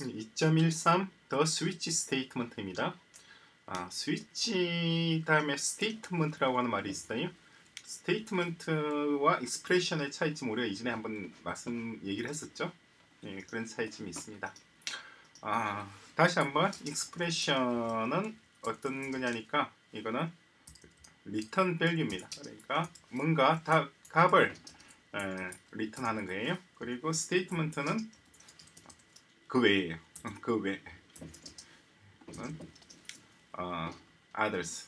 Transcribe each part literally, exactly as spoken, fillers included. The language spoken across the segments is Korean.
이 점 일삼 더 스위치 스테이트먼트입니다. 아, 스위치 다음에 스테이트먼트라고 하는 말이 있어요. 스테이트먼트와 익스프레션의 차이점 우리가 이전에 한번 말씀 얘기를 했었죠. 예, 그런 차이점이 있습니다. 아, 다시 한번 익스프레션은 어떤 거냐니까 이거는 리턴 밸류입니다. 그러니까 뭔가 다 값을 에, 리턴하는 거예요. 그리고 스테이트먼트는 그 외에요. 그 외. 어, others,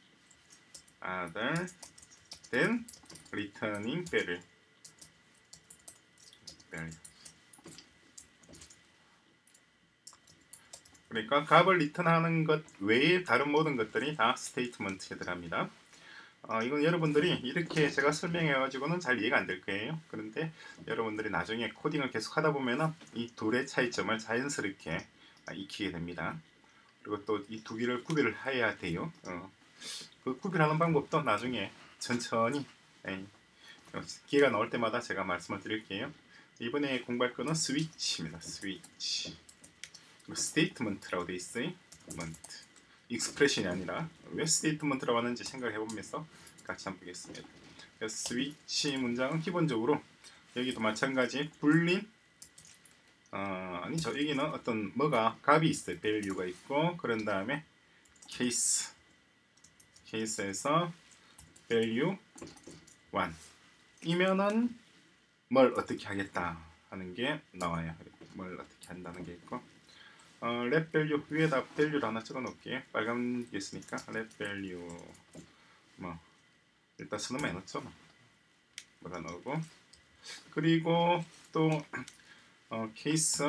other than returning value. 그러니까 값을 리턴하는 것 외에 다른 모든 것들이 다 스테이트먼트에 들어갑니다. 어, 이건 여러분들이 이렇게 제가 설명해 가지고는 잘 이해가 안 될 거예요. 그런데 여러분들이 나중에 코딩을 계속 하다 보면은 이 둘의 차이점을 자연스럽게 익히게 됩니다. 그리고 또 이 두 개를 구별을 해야 돼요. 어, 그 구별하는 방법도 나중에 천천히 에이, 기회가 나올 때마다 제가 말씀을 드릴게요. 이번에 공부할 거는 스위치입니다. 스위치. 스테이트먼트라고 되어 있어요. 스테이트먼트. 익스프레션이 아니라 왜 스테이트먼트라고 하는지 생각해 보면서 같이 한번 보겠습니다. 스위치 문장은 기본적으로 여기도 마찬가지 불린 어, 아니죠. 여기는 어떤 뭐가 값이 있어요. value가 있고 그런 다음에 case case에서 value 일 이면은 뭘 어떻게 하겠다 하는 게 나와요. 뭘 어떻게 한다는 게 있고 어, let value 위에다 value를 하나 적어 놓을게요. 빨간 게 있으니까 let value 뭐 일단 선언만 해놓죠. 뭐라 넣고 그리고 또 어, 케이스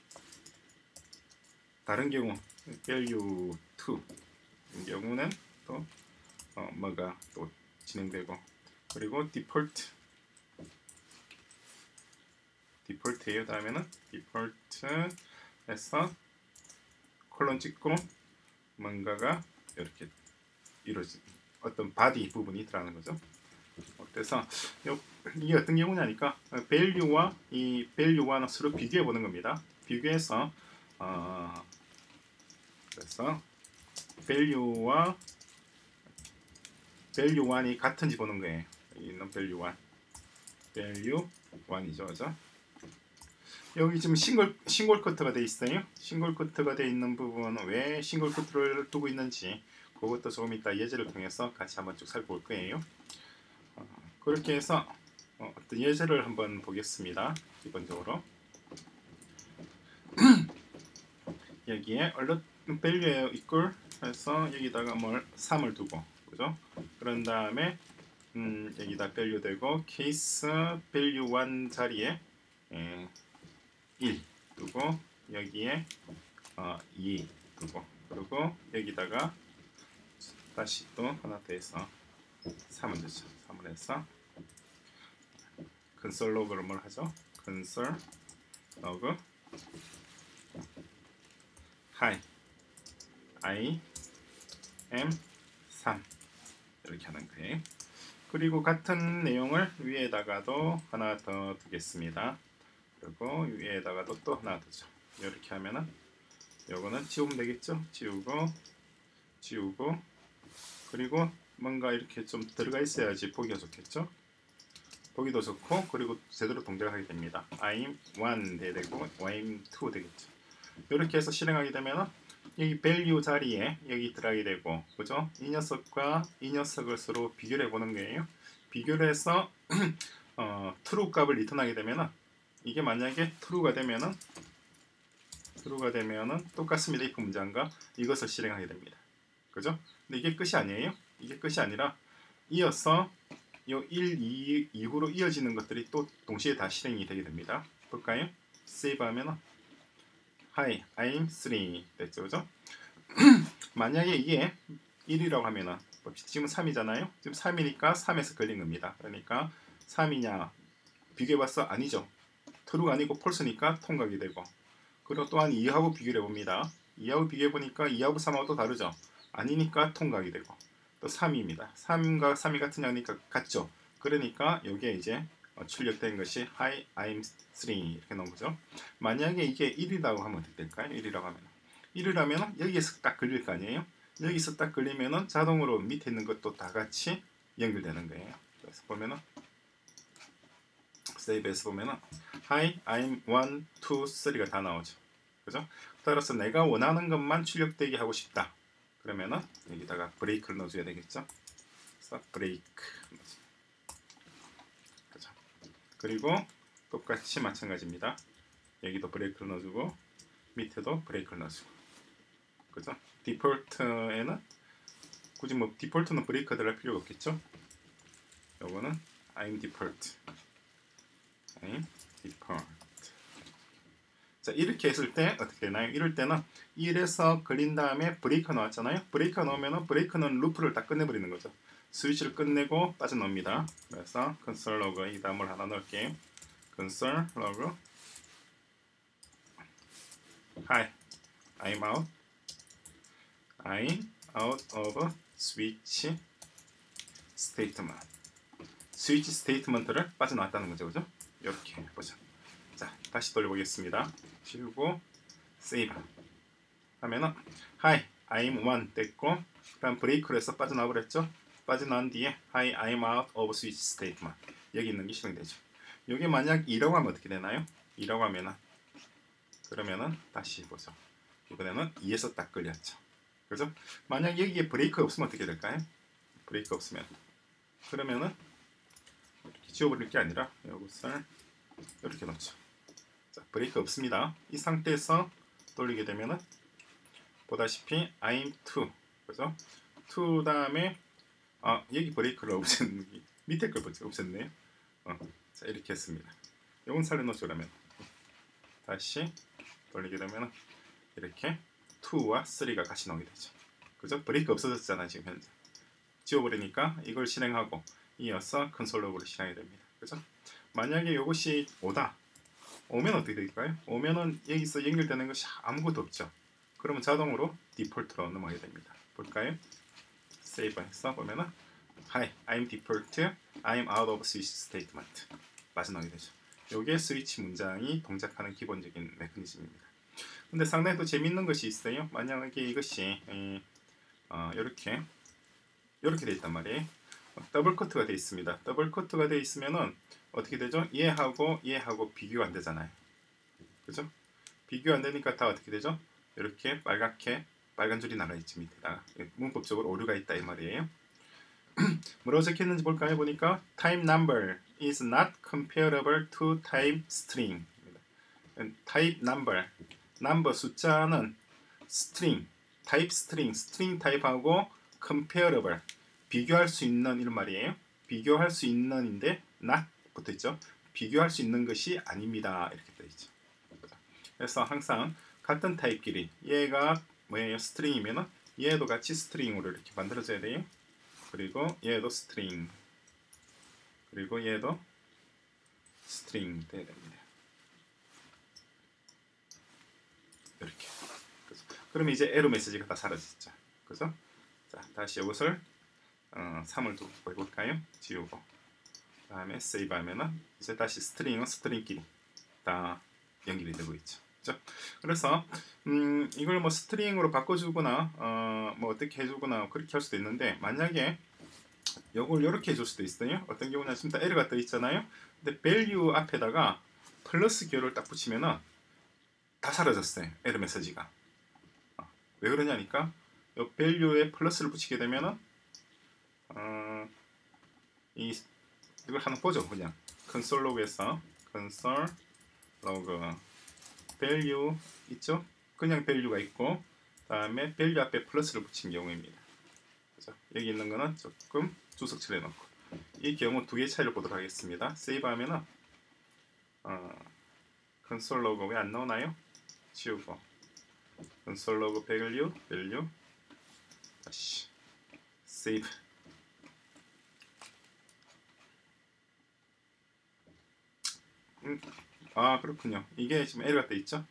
다른 경우 value 이 경우는 또 어, 뭐가 또 진행되고 그리고 default default예요. 다음에는 default에서 콜론 찍고 뭔가가 이렇게 이루어진 어떤 바디 부분이 들어가는 거죠. 그래서 이게 어떤 경우냐니까 value와 이 value와는 서로 비교해 보는 겁니다. 비교해서 어, 그래서 value와 value 일이 같은지 보는 거예요. 여기 있는 value 일, value 일이죠, 그죠? 여기 지금 싱글 싱글 커트가 돼 있어요. 싱글 커트가 돼 있는 부분은 왜 싱글 커트를 두고 있는지 그것도 조금 이따 예제를 통해서 같이 한번 쭉 살펴볼 거예요. 어, 그렇게 해서 어, 어떤 예제를 한번 보겠습니다. 기본적으로 여기에 alert value에 equal 해서 여기다가 뭘 삼을 두고 그죠? 그런 다음에 음, 여기다 value 되고 case value 일 자리에 에, 일 두고 여기에 어, 이 두고 그리고 여기다가 다시 또 하나 더 해서 삼을 넣죠. 삼을 해서 console log를 뭘 하죠? console log hi I am 삼 이렇게 하는 거예요. 그리고 같은 내용을 위에다가도 하나 더 두겠습니다. 그리고 위에다가도 또 하나 더죠. 이렇게 하면은 요거는 지우면 되겠죠? 지우고 지우고 그리고 뭔가 이렇게 좀 들어가 있어야지 보기가 좋겠죠? 보기도 좋고 그리고 제대로 동작을 하게 됩니다. I'm 일 돼야 되고 I'm 이 되겠죠. 이렇게 해서 실행하게 되면은 여기 value 자리에 여기 들어가게 되고 그죠? 이 녀석과 이 녀석을 서로 비교를 해보는 거예요. 비교를 해서 어, true 값을 리턴하게 되면은 이게 만약에 true가 되면은 true가 되면은 똑같습니다. if 문장과 이것을 실행하게 됩니다. 그죠? 근데 이게 끝이 아니에요. 이게 끝이 아니라 이어서 요 일, 이 이후로 이어지는 것들이 또 동시에 다 실행이 되게 됩니다. 볼까요? save 하면은 Hi, I'm 삼 됐죠, 그죠? 만약에 이게 일이라고 하면은 지금 삼이잖아요. 지금 삼이니까 삼에서 걸린 겁니다. 그러니까 삼이냐 비교해봤어? 아니죠. true가 아니고 false니까 통각이 되고 그리고 또한 이하고 비교를 해봅니다. 이하고 비교해보니까 이하고 삼하고 또 다르죠. 아니니까 통각이 되고 또 삼입니다. 삼과 삼이 같은 양이니까 같죠. 그러니까 여기에 이제 어, 출력된 것이 Hi, I'm 쓰리 이렇게 나온 거죠. 만약에 이게 일이라고 하면 어떻게 될까요? 일이라고 하면 일이라면 여기에서 딱 걸릴 거 아니에요? 여기서 딱 걸리면은 자동으로 밑에 있는 것도 다 같이 연결되는 거예요. 그래서 보면은 세이브해서 보면은 Hi, I'm 일, 이, 삼가 다 나오죠. 그죠? 따라서 내가 원하는 것만 출력되게 하고 싶다. 그러면은 여기다가 브레이크를 넣어줘야 되겠죠. 그래서 브레이크. 그죠? 그리고 똑같이 마찬가지입니다. 여기도 브레이크를 넣어주고 밑에도 브레이크를 넣어주고. 그죠? 디폴트에는 굳이 뭐 디폴트는 브레이크 들어갈 필요가 없겠죠. 요거는 I'm default. I'm default. 자, 이렇게 했을 때 어떻게 되나요? 이럴 때는 일에서 걸린 다음에 브레이크 나왔잖아요. 브레이크 넣으면은 브레이크는 루프를 다 끝내버리는 거죠. 스위치를 끝내고 빠져나옵니다. 그래서 console log 이 다음을 하나 넣을게요. console log Hi, I'm out. I'm out of switch statement. 스위치 스테이트먼트를 빠져나왔다는 거죠. 그죠? 이렇게 보자. 자, 다시 돌려보겠습니다. 지우고 세이브 하면은 Hi, I'm one 됐고 그 다음 브레이크로 해서 빠져나와 버렸죠. 빠져나온 뒤에 Hi, I'm out of switch statement 여기 있는 게 실행이 되죠. 이게 만약 이라고 하면 어떻게 되나요? 이라고 하면은 그러면은 다시 보죠. 이번에는 이에서 딱 걸렸죠. 그죠? 만약 여기에 브레이크 없으면 어떻게 될까요? 브레이크 없으면 그러면은 이렇게 지워버릴 게 아니라 이것을 이렇게 놓죠. 자, 브레이크 없습니다. 이 상태에서 돌리게 되면은 보다시피 I'm two 그죠? two 다음에 아 여기 브레이크를 없앴는 밑에 걸 없앴네요. 어, 자 이렇게 했습니다. 이건 살려놓죠. 그러면 다시 돌리게 되면 이렇게 이와 삼가 같이 나오게 되죠. 그죠? 브레이크 없어졌잖아요. 지금 현재 지워버리니까 이걸 실행하고 이어서 컨솔 로그를 실행이 됩니다. 그죠? 만약에 이것이 오다 오면 어떻게 될까요? 오면은 여기서 연결되는 것이 아무것도 없죠. 그러면 자동으로 디폴트로 넘어가게 됩니다. 볼까요? 세이브해서 보면은 Hi, I'm default. I'm out of switch statement. 빠져나오게 되죠. 이게 스위치 문장이 동작하는 기본적인 메커니즘입니다. 근데 상당히 또 재밌는 것이 있어요. 만약에 이것이 에, 어, 이렇게 이렇게 돼 있단 말이에요. 더블 커트가 돼 있습니다. 더블 커트가 돼 있으면은 어떻게 되죠? 얘하고 얘하고 비교가 안 되잖아요. 그죠? 비교 안 되니까 다 어떻게 되죠? 이렇게 빨갛게 빨간 줄이 나가 있지 밑에다가 문법적으로 오류가 있다 이 말이에요. 뭐라고 적혔는지 볼까요? 보니까 type number is not comparable to type string. type number, number 숫자는 string, type string, string 타입하고 comparable, 비교할 수 있는 이런 말이에요. 비교할 수 있는인데 not 붙어 있죠. 비교할 수 있는 것이 아닙니다. 이렇게 되어 있죠. 그래서 항상 같은 타입끼리 얘가 뭐예요? string이면은 얘도 같이 string으로 이렇게 만들어져야 돼요. 그리고 얘도 string, 그리고 얘도 string 돼야 됩니다. 이렇게. 그죠? 그러면 이제 에러 메시지가 다 사라졌죠. 그죠? 자, 다시 이것을 어, 삼을 두고 해볼까요? 지우고 그 다음에 세이브 하면은 이제 다시 스트링은 스트링끼리 다 연결이 되고 있죠. 그죠? 그래서 음, 이걸 뭐 스트링으로 바꿔주거나 어, 뭐 어떻게 해주거나 그렇게 할 수도 있는데 만약에 이걸 이렇게 해줄 수도 있어요. 어떤 경우는 지금 다 에러가 떠 있잖아요. 근데 value 앞에다가 플러스 기호를 딱 붙이면은 다 사라졌어요. 에러 메시지가. 어, 왜 그러냐니까 이 value에 플러스를 붙이게 되면은 어, 이 이걸 하나 보죠. 그냥 console log에서 console log value 있죠? 그냥 value가 있고 다음에 value 앞에 플러스를 붙인 경우입니다. 그죠? 여기 있는 거는 조금 주석 칠해놓고 이 경우 두 개의 차이를 보도록 하겠습니다. 세이브 하면은 어, console log 왜 안 나오나요? 지우고 console log value value 다시 세이브. 음, 아 그렇군요. 이게 지금 에러가 떠 있죠?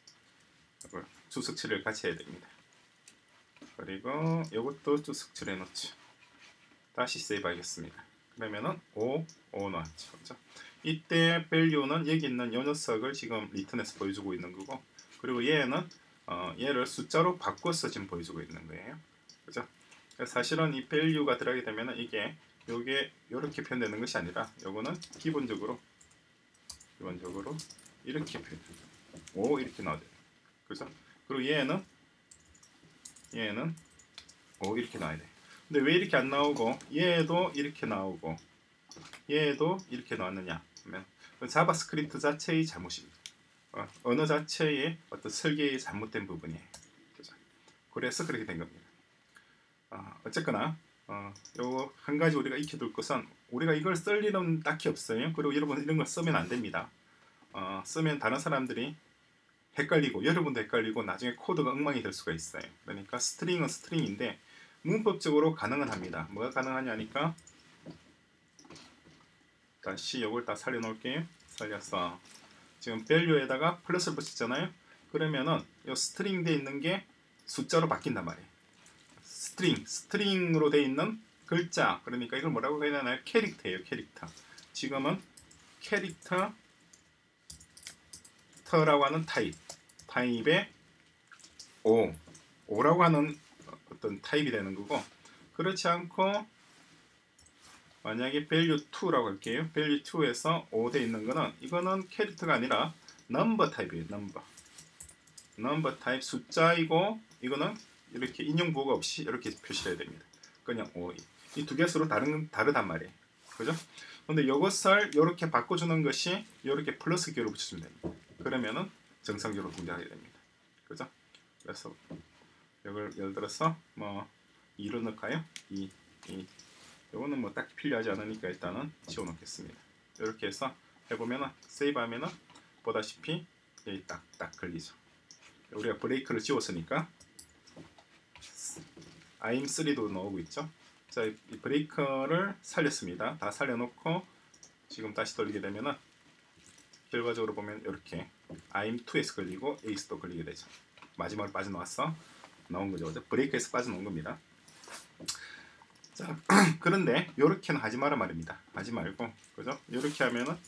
주석 처리를 같이 해야 됩니다. 그리고 이것도 주석 처리해 놓죠. 다시 세이브 하겠습니다. 그러면은 오, 오 나왔죠. 그렇죠? 이때 value는 여기 있는 이 녀석을 지금 리턴해서 보여주고 있는 거고, 그리고 얘는 어, 얘를 숫자로 바꿔서 지금 보여주고 있는 거예요. 그죠? 사실은 이 value가 들어가게 되면 이게 요게 이렇게 표현되는 것이 아니라 요거는 기본적으로 기본적으로 이렇게 표현. 오 이렇게 나와야 돼요. 그죠? 그리고 얘는 얘는 오 이렇게 나와야 돼. 근데 왜 이렇게 안 나오고 얘도 이렇게 나오고 얘도 이렇게 나왔느냐 하면 자바스크립트 자체의 잘못입니다. 어, 언어 자체의 어떤 설계의 잘못된 부분이에요. 그죠? 그래서 그렇게 된 겁니다. 어, 어쨌거나 어, 요거 한 가지 우리가 익혀둘 것은 우리가 이걸 쓸 일은 딱히 없어요. 그리고 여러분 이런 걸 쓰면 안 됩니다. 어, 쓰면 다른 사람들이 헷갈리고 여러분도 헷갈리고 나중에 코드가 엉망이 될 수가 있어요. 그러니까 스트링은 스트링인데 문법적으로 가능은 합니다. 뭐가 가능하냐니까 다시 이걸 다 살려 놓을게요. 살려서 지금 value에다가 플러스를 붙였잖아요. 그러면은 이 스트링 돼 있는 게 숫자로 바뀐단 말이에요. 스트링, 스트링으로 돼 있는 글자, 그러니까 이걸 뭐라고 해야 되나요? 캐릭터예요. 캐릭터. 지금은 캐릭터 터라고 하는 타입, 타입의 O, O라고 하는 어떤 타입이 되는 거고, 그렇지 않고 만약에 value 이라고 할게요. value 이에서 O 돼 있는 거는 이거는 캐릭터가 아니라 number 타입이에요. number. number 타입 숫자이고 이거는 이렇게 인용 부호가 없이 이렇게 표시해야 됩니다. 그냥 O. 이 두 개 서로 다른 다르단 말이에요. 그죠? 근데 이것을 이렇게 바꿔주는 것이 이렇게 플러스 기호를 붙여주면 됩니다. 그러면은 정상적으로 동작하게 됩니다. 그죠? 그래서 이걸 예를 들어서 뭐 이로 넣을까요? 이, 이. 이거는 뭐 딱히 필요하지 않으니까 일단은 지워놓겠습니다. 이렇게 해서 해보면은 세이브하면은 보다시피 여기 딱딱 걸리죠. 우리가 브레이크를 지웠으니까 아임 쓰리도 나오고 있죠. 자, 이 브레이크를 살렸습니다. 다 살려놓고 지금 다시 돌리게 되면은 결과적으로 보면 이렇게 아임 투에서 걸리고 에이스도 걸리게 되죠. 마지막으로 빠져나왔어 나온 거죠. 그죠? 브레이크에서 빠져나온 겁니다. 자, 그런데 이렇게는 하지 마라 말입니다. 하지 말고, 그죠? 이렇게 하면은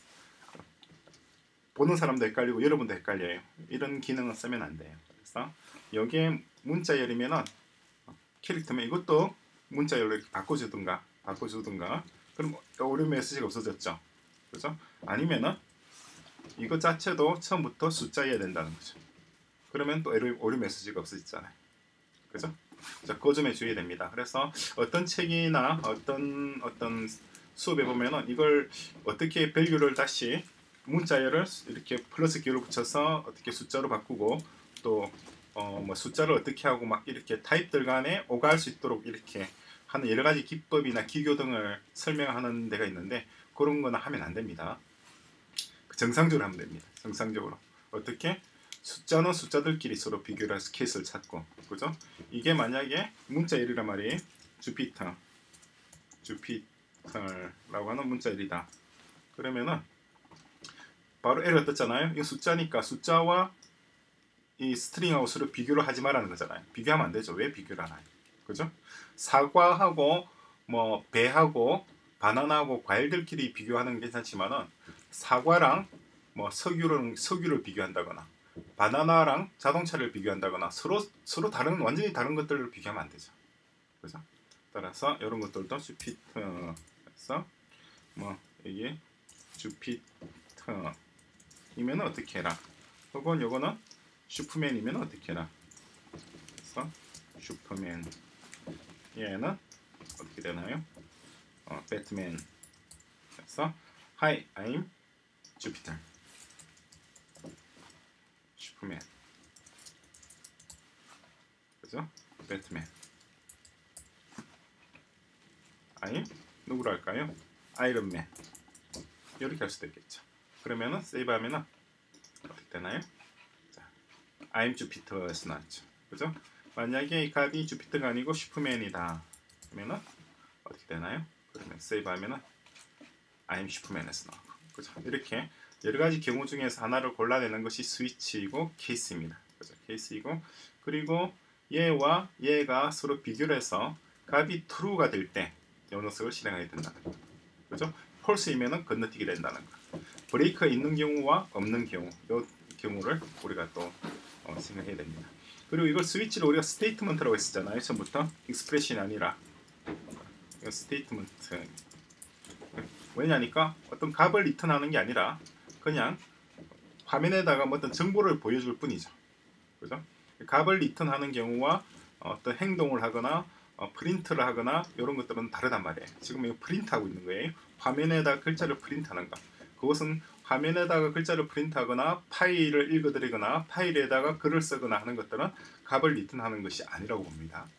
보는 사람도 헷갈리고 여러분도 헷갈려요. 이런 기능은 쓰면 안 돼요. 그래서 여기에 문자열이면은 캐릭터면 이것도 문자열로 이렇게 바꿔주든가 바꿔주든가 그럼 오류 메시지가 없어졌죠. 그죠? 아니면은 이것 자체도 처음부터 숫자여야 된다는 거죠. 그러면 또 오류, 오류 메시지가 없어지잖아요. 그죠? 자, 그 점에 주의해야 됩니다. 그래서 어떤 책이나 어떤 어떤 수업에 보면은 이걸 어떻게 밸류를 다시 문자열을 이렇게 플러스 기호를 붙여서 어떻게 숫자로 바꾸고 또 어 뭐 숫자를 어떻게 하고 막 이렇게 타입들 간에 오가할 수 있도록 이렇게 하는 여러 가지 기법이나 기교 등을 설명하는 데가 있는데 그런 거는 하면 안 됩니다. 정상적으로 하면 됩니다. 정상적으로 어떻게 숫자는 숫자들끼리 서로 비교를 해서 케이스를 찾고, 그죠? 이게 만약에 문자열이란 말이에요. 주피터, 주피터라고 하는 문자열이다. 그러면은 바로 에러 떴잖아요. 이거 숫자니까 숫자와 이 스트링하고 서로 비교를 하지 말라는 거잖아요. 비교하면 안 되죠. 왜 비교를 하나요? 그죠? 사과하고 뭐 배하고 바나나하고 과일들끼리 비교하는 게 괜찮지만은 사과랑 뭐 석유를 석유를 비교한다거나 바나나랑 자동차를 비교한다거나 서로 서로 다른 완전히 다른 것들을 비교하면 안 되죠. 그죠? 따라서 이런 것들도 주피터에서 뭐 이게 주피터 이면 어떻게 해라. 혹은 요거는 슈퍼맨이면 어떻게 해라. 그래서 슈퍼맨 얘는 어떻게 되나요? 어, 배트맨. 그래서 Hi, I'm Jupiter. 슈퍼맨. 그죠? 배트맨. I'm 누구로 할까요? 아이론맨. 이렇게 할 수도 있겠죠. 그러면은 세이브 하면은 어떻게 되나요? 자, I'm Jupiter에서 나왔죠. 그죠? 만약에 이 값이 주피터가 아니고 슈퍼맨이다. 그러면은 어떻게 되나요? 그러면 세이브 하면은 I'm 슈퍼맨에서 나오고. 그죠? 이렇게 여러 가지 경우 중에서 하나를 골라내는 것이 스위치이고 케이스입니다. 그죠? 케이스이고 그리고 얘와 얘가 서로 비교를 해서 값이 true가 될 때 이 녀석을 실행하게 된다는 거. 그죠? false이면은 건너뛰게 된다는 거. 브레이크가 있는 경우와 없는 경우, 이 경우를 우리가 또 어, 생각해야 됩니다. 그리고 이걸 스위치를 우리가 스테이트먼트라고 했었잖아요. 처음부터 익스프레션이 아니라 이거 스테이트먼트. 왜냐니까 어떤 값을 리턴하는 게 아니라 그냥 화면에다가 뭐 어떤 정보를 보여줄 뿐이죠. 그죠? 값을 리턴하는 경우와 어떤 행동을 하거나 어, 프린트를 하거나 이런 것들은 다르단 말이에요. 지금 이거 프린트하고 있는 거예요. 화면에다 글자를 프린트하는 거. 그것은 화면에다가 글자를 프린트하거나 파일을 읽어드리거나 파일에다가 글을 쓰거나 하는 것들은 값을 리턴하는 것이 아니라고 봅니다.